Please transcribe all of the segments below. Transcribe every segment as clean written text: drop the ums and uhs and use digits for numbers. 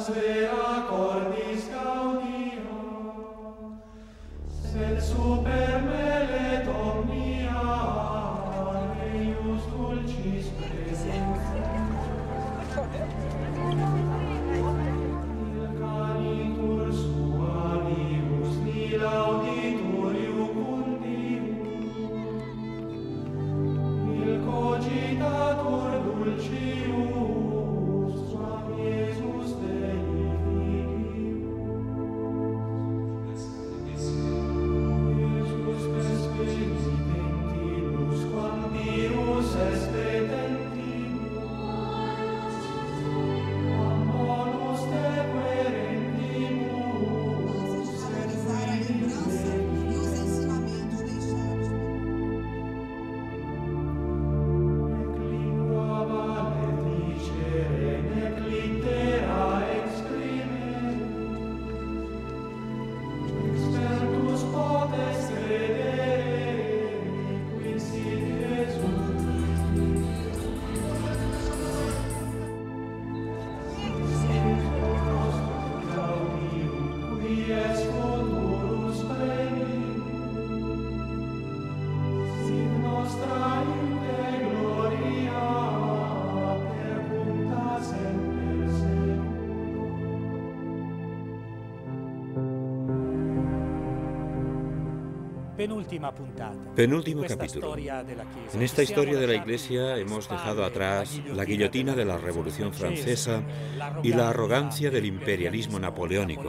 Penúltimo capítulo. En esta historia de la Iglesia hemos dejado atrás la guillotina de la Revolución Francesa y la arrogancia del imperialismo napoleónico.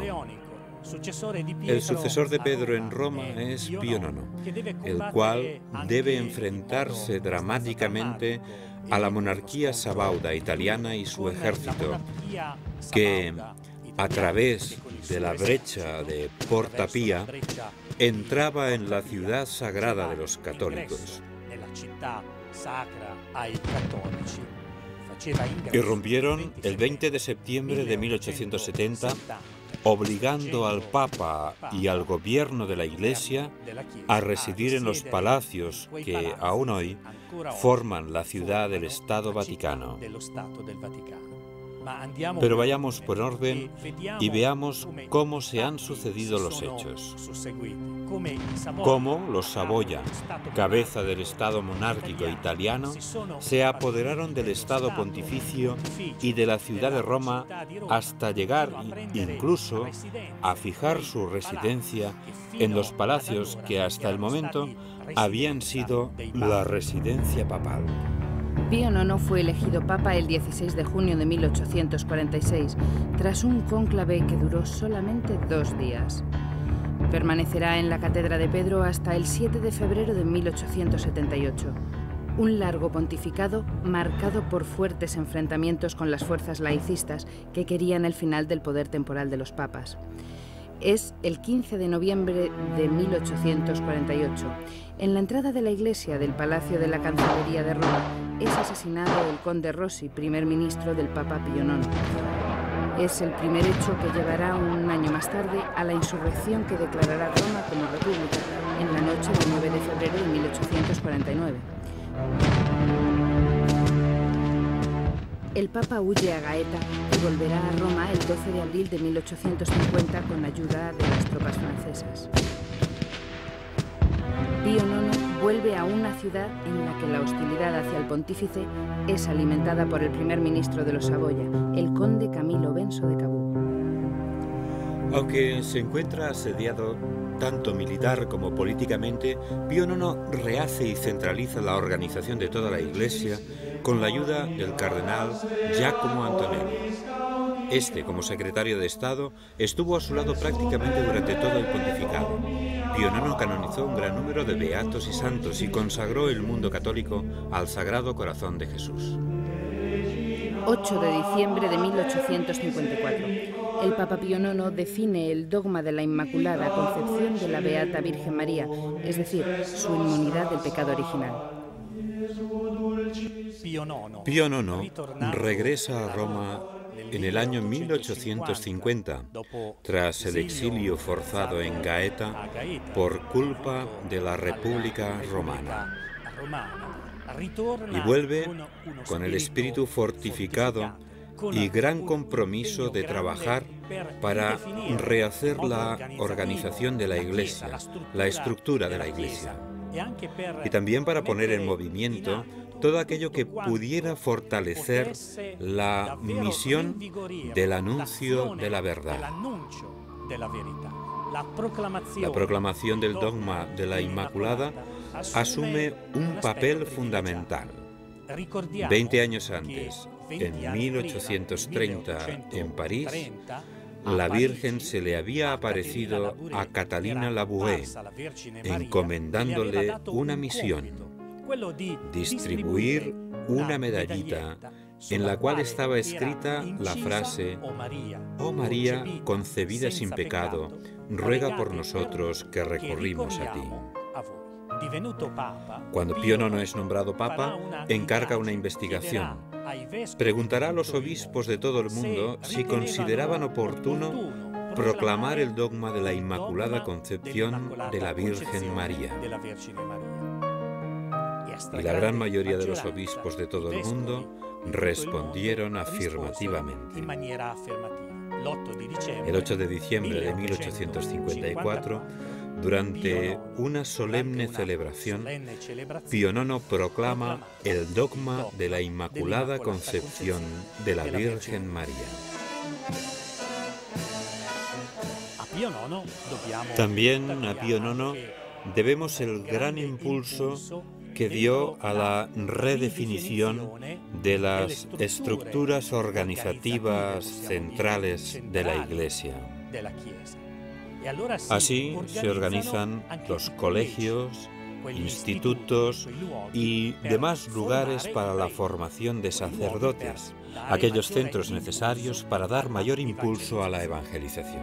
El sucesor de Pedro en Roma es Pío IX, el cual debe enfrentarse dramáticamente a la monarquía sabauda italiana y su ejército, que, a través de la brecha de Porta Pía, entraba en la ciudad sagrada de los católicos. Irrumpieron el 20 de septiembre de 1870, obligando al Papa y al gobierno de la Iglesia a residir en los palacios que, aún hoy, forman la ciudad del Estado Vaticano. Pero vayamos por orden y veamos cómo se han sucedido los hechos. Cómo los Saboya, cabeza del Estado monárquico italiano, se apoderaron del Estado pontificio y de la ciudad de Roma hasta llegar incluso a fijar su residencia en los palacios que hasta el momento habían sido la residencia papal. Pío IX fue elegido papa el 16 de junio de 1846, tras un cónclave que duró solamente 2 días. Permanecerá en la Cátedra de Pedro hasta el 7 de febrero de 1878. Un largo pontificado marcado por fuertes enfrentamientos con las fuerzas laicistas que querían el final del poder temporal de los papas. Es el 15 de noviembre de 1848. En la entrada de la iglesia del Palacio de la Cancillería de Roma es asesinado el conde Rossi, primer ministro del Papa Pío IX. Es el primer hecho que llevará un año más tarde a la insurrección que declarará Roma como república en la noche del 9 de febrero de 1849. El Papa huye a Gaeta y volverá a Roma el 12 de abril de 1850 con ayuda de las tropas francesas. Pío IX vuelve a una ciudad en la que la hostilidad hacia el pontífice es alimentada por el primer ministro de los Saboya, el conde Camilo Benso de Cabú. Aunque se encuentra asediado tanto militar como políticamente, Pío IX rehace y centraliza la organización de toda la Iglesia con la ayuda del cardenal Giacomo Antonelli. Este, como secretario de Estado, estuvo a su lado prácticamente durante todo el pontificado. Pío IX canonizó un gran número de beatos y santos y consagró el mundo católico al Sagrado Corazón de Jesús. 8 de diciembre de 1854. El Papa Pío IX define el dogma de la Inmaculada Concepción de la Beata Virgen María, es decir, su inmunidad del pecado original. Pío IX regresa a Roma en el año 1850, tras el exilio forzado en Gaeta por culpa de la República Romana. Y vuelve con el espíritu fortificado y gran compromiso de trabajar para rehacer la organización de la Iglesia, la estructura de la Iglesia, y también para poner en movimiento todo aquello que pudiera fortalecer la misión del anuncio de la verdad. La proclamación del dogma de la Inmaculada asume un papel fundamental. 20 años antes, en 1830, en París, la Virgen se le había aparecido a Catalina Labouré, encomendándole una misión: distribuir una medallita en la cual estaba escrita la frase: «Oh María, concebida sin pecado, ruega por nosotros que recurrimos a ti». Cuando Pío IX es nombrado Papa, encarga una investigación. Preguntará a los obispos de todo el mundo si consideraban oportuno proclamar el dogma de la Inmaculada Concepción de la Virgen María. Y la gran mayoría de los obispos de todo el mundo respondieron afirmativamente. El 8 de diciembre de 1854, durante una solemne celebración, Pío IX proclama el dogma de la Inmaculada Concepción de la Virgen María. También a Pío IX debemos el gran impulso que dio a la redefinición de las estructuras organizativas centrales de la Iglesia. Así se organizan los colegios, institutos y demás lugares para la formación de sacerdotes, aquellos centros necesarios para dar mayor impulso a la evangelización.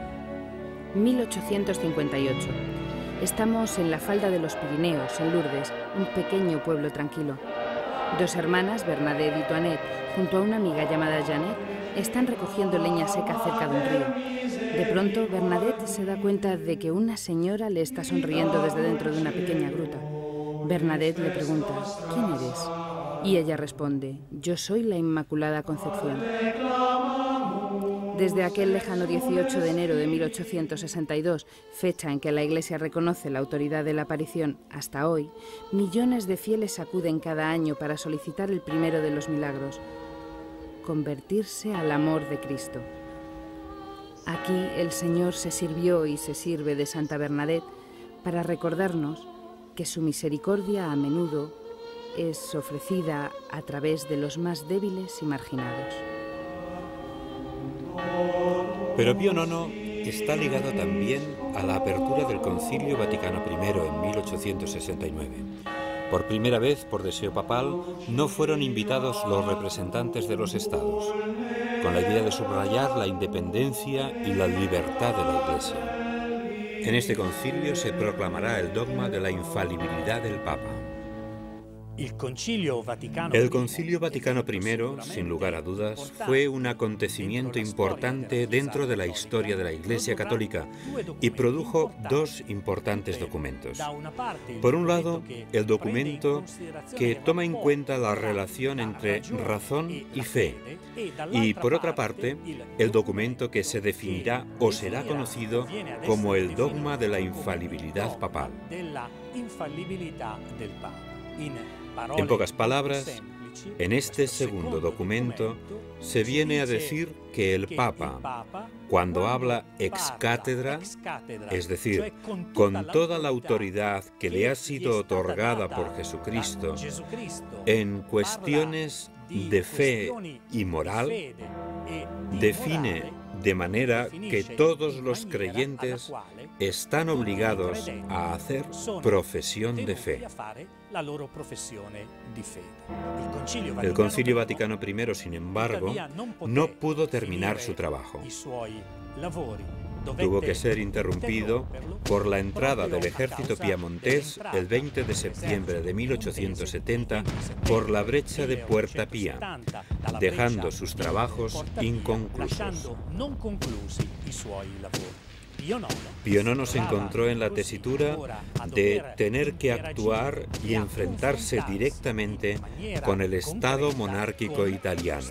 1858. Estamos en la falda de los Pirineos, en Lourdes, un pequeño pueblo tranquilo. Dos hermanas, Bernadette y Toinette, junto a una amiga llamada Janet, están recogiendo leña seca cerca de un río. De pronto, Bernadette se da cuenta de que una señora le está sonriendo desde dentro de una pequeña gruta. Bernadette le pregunta: ¿quién eres? Y ella responde: yo soy la Inmaculada Concepción. Desde aquel lejano 18 de enero de 1862, fecha en que la Iglesia reconoce la autoridad de la aparición, hasta hoy, millones de fieles acuden cada año para solicitar el primero de los milagros: convertirse al amor de Cristo. Aquí el Señor se sirvió y se sirve de Santa Bernadette para recordarnos que su misericordia a menudo es ofrecida a través de los más débiles y marginados. Pero Pío IX está ligado también a la apertura del Concilio Vaticano I en 1869. Por primera vez, por deseo papal, no fueron invitados los representantes de los estados, con la idea de subrayar la independencia y la libertad de la Iglesia. En este concilio se proclamará el dogma de la infalibilidad del Papa. El Concilio Vaticano I, sin lugar a dudas, fue un acontecimiento importante dentro de la historia de la Iglesia Católica y produjo dos importantes documentos. Por un lado, el documento que toma en cuenta la relación entre razón y fe, y por otra parte, el documento que se definirá o será conocido como el dogma de la infalibilidad papal. En pocas palabras, en este segundo documento se viene a decir que el Papa, cuando habla ex cátedra, es decir, con toda la autoridad que le ha sido otorgada por Jesucristo en cuestiones de fe y moral, define de manera que todos los creyentes están obligados a hacer profesión de fe. El Concilio Vaticano I, sin embargo, no pudo terminar su trabajo. Tuvo que ser interrumpido por la entrada del ejército piamontés el 20 de septiembre de 1870 por la brecha de Puerta Pía, dejando sus trabajos inconclusos. Pío IX se encontró en la tesitura de tener que actuar y enfrentarse directamente con el Estado monárquico italiano.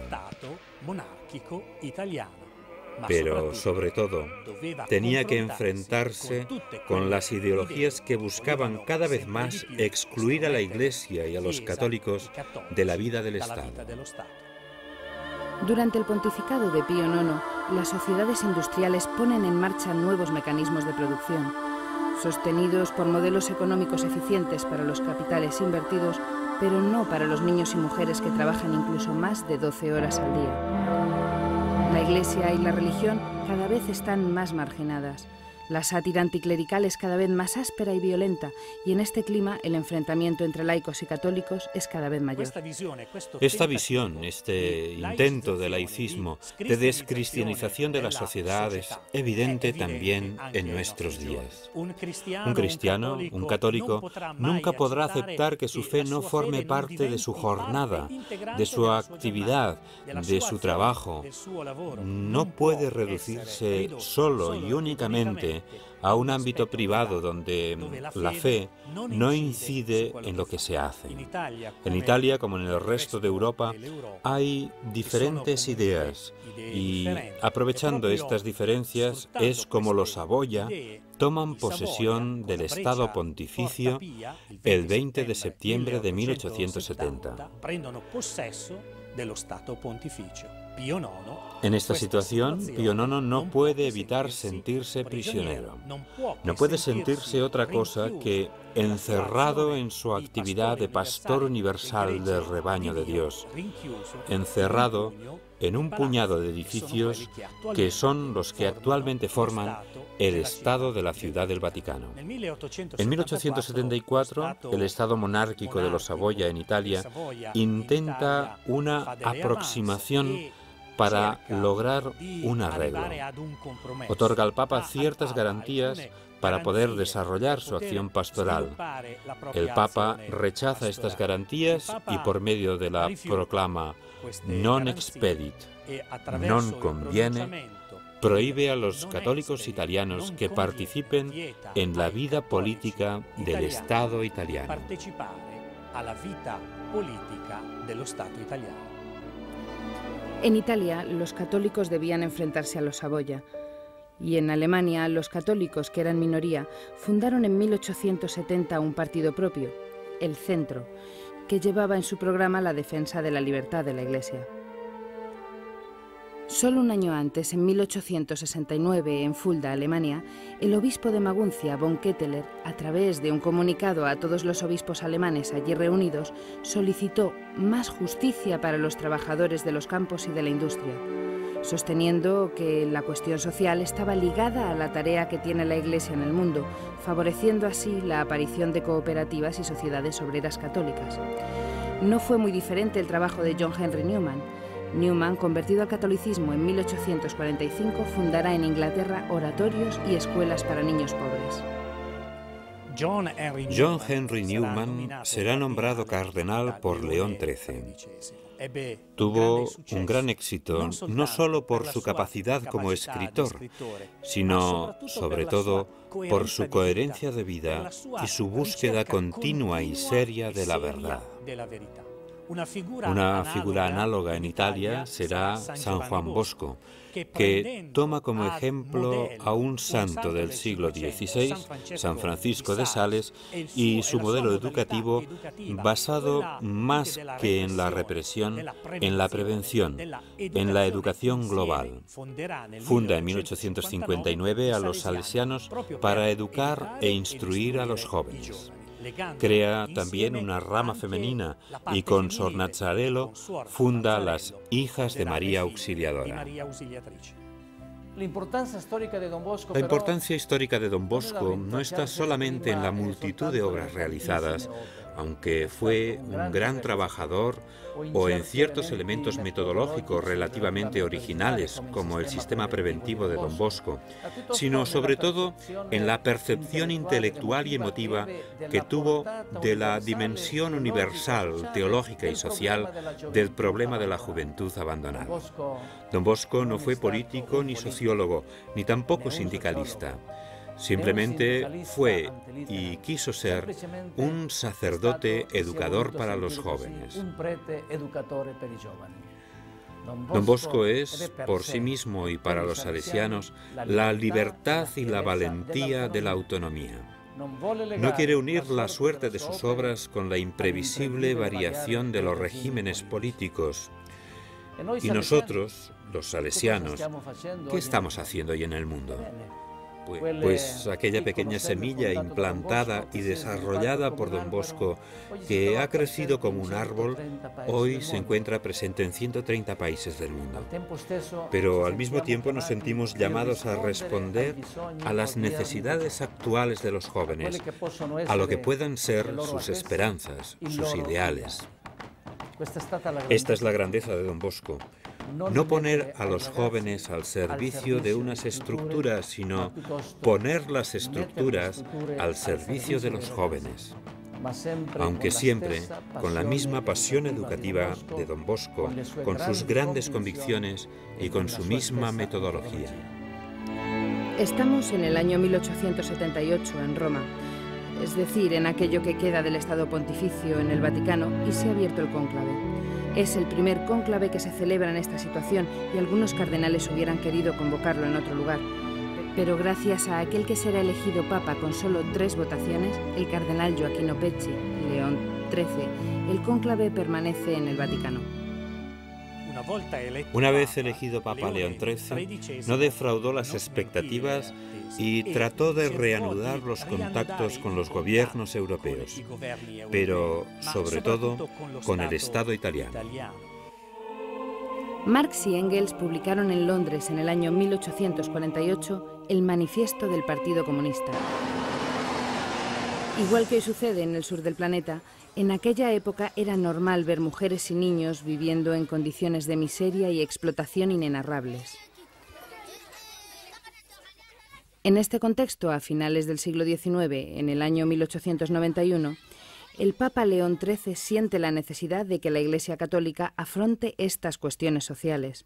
Pero, sobre todo, tenía que enfrentarse con las ideologías que buscaban cada vez más excluir a la Iglesia y a los católicos de la vida del Estado. Durante el pontificado de Pío IX, las sociedades industriales ponen en marcha nuevos mecanismos de producción, sostenidos por modelos económicos eficientes para los capitales invertidos, pero no para los niños y mujeres que trabajan incluso más de 12 horas al día. La Iglesia y la religión cada vez están más marginadas. La sátira anticlerical es cada vez más áspera y violenta, y en este clima el enfrentamiento entre laicos y católicos es cada vez mayor. Esta visión, este intento de laicismo, de descristianización de la sociedad es evidente también en nuestros días. Un cristiano, un católico, nunca podrá aceptar que su fe no forme parte de su jornada, de su actividad, de su trabajo. No puede reducirse solo y únicamente a un ámbito privado donde la fe no incide en lo que se hace. En Italia, como en el resto de Europa, hay diferentes ideas y, aprovechando estas diferencias, es como los Saboya toman posesión del Estado Pontificio el 20 de septiembre de 1870. En esta situación, Pío IX no puede evitar sentirse prisionero. No puede sentirse otra cosa que encerrado en su actividad de pastor universal del rebaño de Dios, encerrado en un puñado de edificios que son los que actualmente forman el Estado de la Ciudad del Vaticano. En 1874, el Estado monárquico de los Saboya en Italia intenta una aproximación para lograr un arreglo. Otorga al Papa ciertas garantías para poder desarrollar su acción pastoral. El Papa rechaza estas garantías y por medio de la proclama non expedit, non conviene, prohíbe a los católicos italianos que participen en la vida política del Estado italiano. En Italia, los católicos debían enfrentarse a los Saboya, y en Alemania, los católicos, que eran minoría, fundaron en 1870 un partido propio, el Centro, que llevaba en su programa la defensa de la libertad de la Iglesia. Solo un año antes, en 1869, en Fulda, Alemania, el obispo de Maguncia, von Ketteler, a través de un comunicado a todos los obispos alemanes allí reunidos, solicitó más justicia para los trabajadores de los campos y de la industria, sosteniendo que la cuestión social estaba ligada a la tarea que tiene la Iglesia en el mundo, favoreciendo así la aparición de cooperativas y sociedades obreras católicas. No fue muy diferente el trabajo de John Henry Newman. Newman, convertido al catolicismo en 1845, fundará en Inglaterra oratorios y escuelas para niños pobres. John Henry Newman será nombrado cardenal por León XIII. Tuvo un gran éxito no solo por su capacidad como escritor, sino, sobre todo, por su coherencia de vida y su búsqueda continua y seria de la verdad. Una figura análoga en Italia será San Juan Bosco, que toma como ejemplo a un santo del siglo XVI, San Francisco de Sales, y su modelo educativo basado más que en la represión, en la prevención, en la educación global. Funda en 1859 a los salesianos para educar e instruir a los jóvenes. Crea también una rama femenina y con Sor Nazzarello funda las Hijas de María Auxiliadora. La importancia histórica de Don Bosco no está solamente en la multitud de obras realizadas, aunque fue un gran trabajador o en ciertos elementos metodológicos relativamente originales, como el sistema preventivo de Don Bosco, sino sobre todo en la percepción intelectual y emotiva que tuvo de la dimensión universal, teológica y social del problema de la juventud abandonada. Don Bosco no fue político ni sociólogo, ni tampoco sindicalista. Simplemente fue y quiso ser un sacerdote educador para los jóvenes. Don Bosco es, por sí mismo y para los salesianos, la libertad y la valentía de la autonomía. No quiere unir la suerte de sus obras con la imprevisible variación de los regímenes políticos. Y nosotros, los salesianos, ¿qué estamos haciendo hoy en el mundo? Pues aquella pequeña semilla implantada y desarrollada por Don Bosco, que ha crecido como un árbol, hoy se encuentra presente en 130 países del mundo. Pero al mismo tiempo nos sentimos llamados a responder a las necesidades actuales de los jóvenes, a lo que puedan ser sus esperanzas, sus ideales. Esta es la grandeza de Don Bosco. No poner a los jóvenes al servicio de unas estructuras, sino poner las estructuras al servicio de los jóvenes. Aunque siempre con la misma pasión educativa de Don Bosco, con sus grandes convicciones y con su misma metodología. Estamos en el año 1878 en Roma, es decir, en aquello que queda del Estado Pontificio en el Vaticano, y se ha abierto el cónclave. Es el primer cónclave que se celebra en esta situación y algunos cardenales hubieran querido convocarlo en otro lugar. Pero gracias a aquel que será elegido papa con solo 3 votaciones, el cardenal Gioacchino Pecci, León XIII, el cónclave permanece en el Vaticano. Una vez elegido Papa León XIII, no defraudó las expectativas y trató de reanudar los contactos con los gobiernos europeos, pero sobre todo con el Estado italiano. Marx y Engels publicaron en Londres en el año 1848 el Manifiesto del Partido Comunista. Igual que hoy sucede en el sur del planeta, en aquella época era normal ver mujeres y niños viviendo en condiciones de miseria y explotación inenarrables. En este contexto, a finales del siglo XIX, en el año 1891, el Papa León XIII siente la necesidad de que la Iglesia Católica afronte estas cuestiones sociales.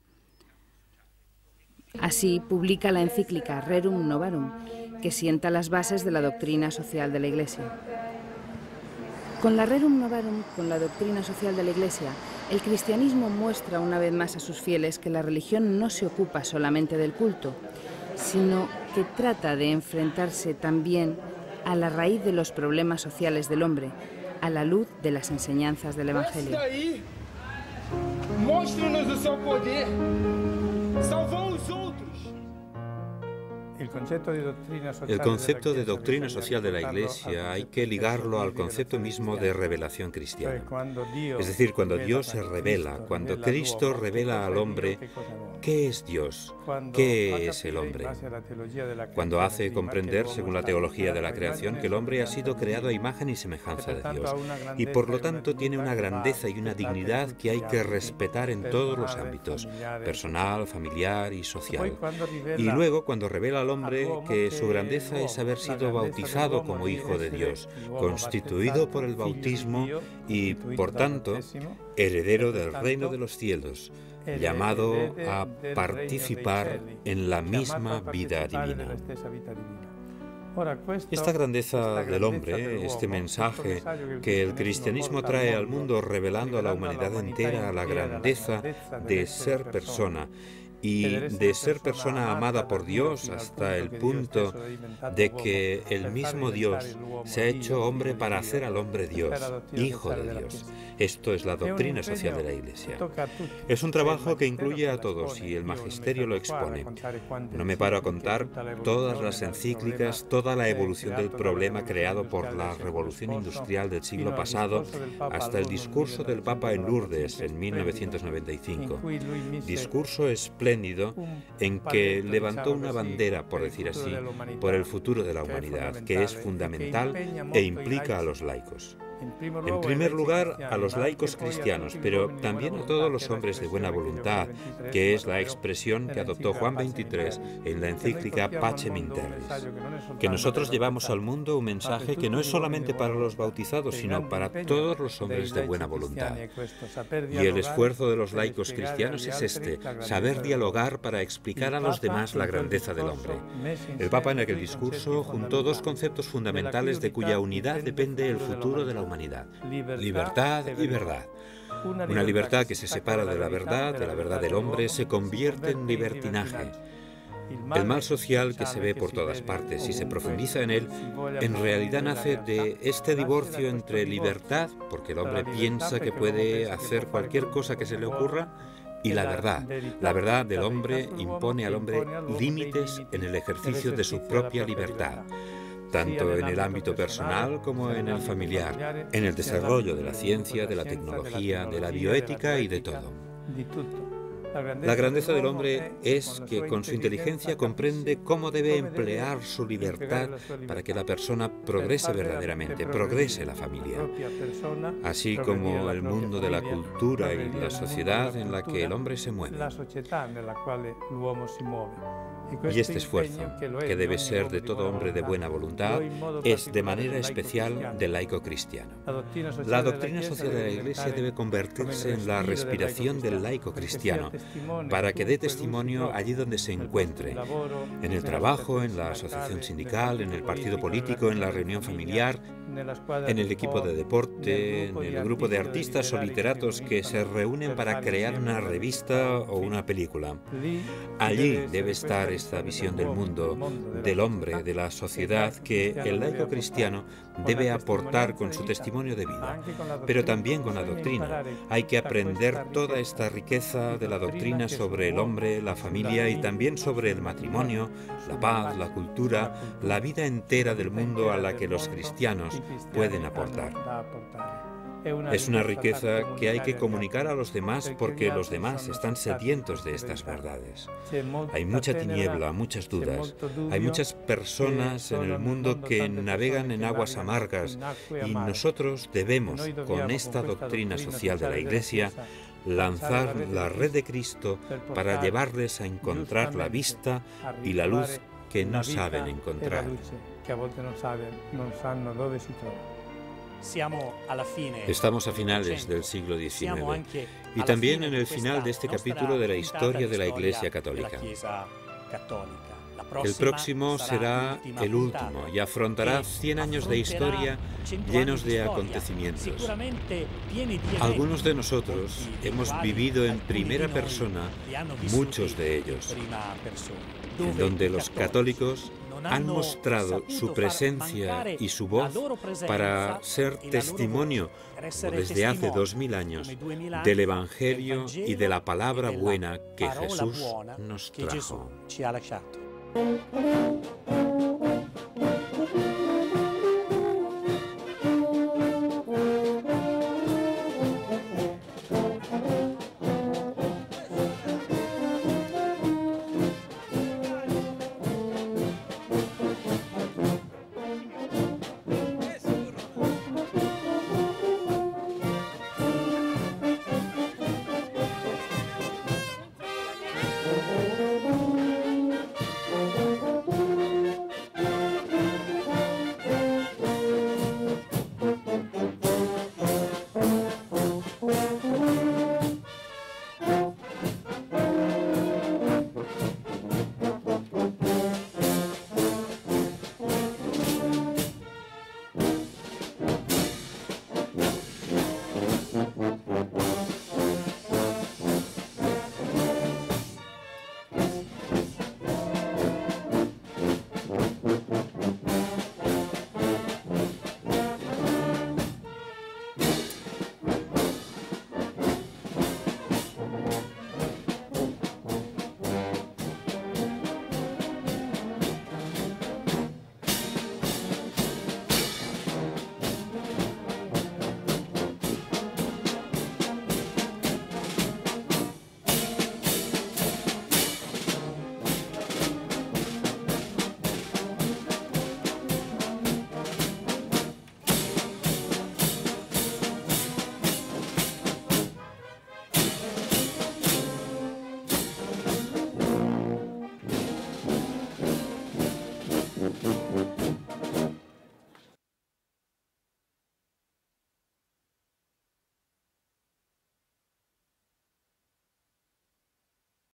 Así publica la encíclica Rerum Novarum, que sienta las bases de la doctrina social de la Iglesia. Con la Rerum Novarum, con la doctrina social de la Iglesia, el cristianismo muestra una vez más a sus fieles que la religión no se ocupa solamente del culto, sino que trata de enfrentarse también a la raíz de los problemas sociales del hombre, a la luz de las enseñanzas del Evangelio. Mostre-nos o seu poder. Salvou os outros. El concepto de doctrina social de la Iglesia hay que ligarlo al concepto mismo de revelación cristiana. Es decir, cuando Dios se revela, cuando Cristo revela al hombre qué es Dios, qué es el hombre. Cuando hace comprender, según la teología de la creación, que el hombre ha sido creado a imagen y semejanza de Dios y por lo tanto tiene una grandeza y una dignidad que hay que respetar en todos los ámbitos, personal, familiar y social. Y luego, cuando revela al hombre que su grandeza es haber sido bautizado como hijo de Dios, constituido por el bautismo y, por tanto, heredero del reino de los cielos, llamado a participar en la misma vida divina. Esta grandeza del hombre, este mensaje que el cristianismo trae al mundo revelando a la humanidad entera la grandeza de ser persona, y de ser persona amada por Dios hasta el punto de que el mismo Dios se ha hecho hombre para hacer al hombre Dios, hijo de Dios. Esto es la doctrina social de la Iglesia. Es un trabajo que incluye a todos y el magisterio lo expone. No me paro a contar todas las encíclicas, toda la evolución del problema creado por la revolución industrial del siglo pasado hasta el discurso del Papa en Lourdes en 1995. Discurso espléndido en que levantó una bandera, por decir así, por el futuro de la humanidad, que es fundamental e implica a los laicos. En primer lugar, a los laicos cristianos, pero también a todos los hombres de buena voluntad, que es la expresión que adoptó Juan XXIII en la encíclica Pacem in Terris. Que nosotros llevamos al mundo un mensaje que no es solamente para los bautizados, sino para todos los hombres de buena voluntad. Y el esfuerzo de los laicos cristianos es este, saber dialogar para explicar a los demás la grandeza del hombre. El Papa en aquel discurso juntó dos conceptos fundamentales de cuya unidad depende el futuro de la humanidad: libertad y verdad. Una libertad que se separa de la verdad del hombre, se convierte en libertinaje. El mal social que se ve por todas partes y se profundiza en él, en realidad nace de este divorcio entre libertad, porque el hombre piensa que puede hacer cualquier cosa que se le ocurra, y la verdad. La verdad del hombre impone al hombre límites en el ejercicio de su propia libertad, tanto en el ámbito personal como en el familiar, en el desarrollo de la ciencia, de la tecnología, de la bioética y de todo. La grandeza del hombre es que con su inteligencia comprende cómo debe emplear su libertad para que la persona progrese verdaderamente, progrese la familia, así como el mundo de la cultura y la sociedad en la que el hombre se mueve. Y este esfuerzo, que debe ser de todo hombre de buena voluntad, es de manera especial del laico cristiano. La doctrina social de la Iglesia debe convertirse en la respiración del laico cristiano, para que dé testimonio allí donde se encuentre, en el trabajo, en la asociación sindical, en el partido político, en la reunión familiar, en el equipo de deporte, en el grupo de artistas o literatos que se reúnen para crear una revista o una película. Allí debe estar esta visión del mundo, del hombre, de la sociedad, que el laico cristiano debe aportar con su testimonio de vida, pero también con la doctrina. Hay que aprender toda esta riqueza de la doctrina sobre el hombre, la familia y también sobre el matrimonio, la paz, la cultura, la vida entera del mundo a la que los cristianos pueden aportar. Es una riqueza que hay que comunicar a los demás porque los demás están sedientos de estas verdades. Hay mucha tiniebla, muchas dudas. Hay muchas personas en el mundo que navegan en aguas amargas y nosotros debemos, con esta doctrina social de la Iglesia, lanzar la red de Cristo para llevarles a encontrar la vista y la luz que no saben encontrar. Estamos a finales del siglo XIX y también en el final de este capítulo de la historia de la Iglesia Católica. El próximo será el último y afrontará 100 años de historia llenos de acontecimientos. Algunos de nosotros hemos vivido en primera persona muchos de ellos, en donde los católicos han mostrado su presencia y su voz para ser testimonio, desde hace 2000 años, del Evangelio y de la palabra buena que Jesús nos trajo. Thank you.